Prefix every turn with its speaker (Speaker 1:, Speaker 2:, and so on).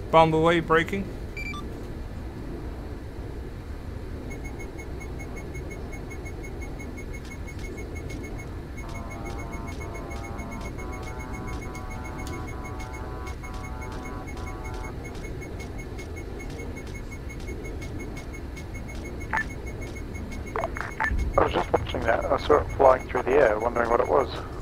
Speaker 1: Bumblebee braking.
Speaker 2: I was just watching that. I saw it flying through the air, wondering what it was.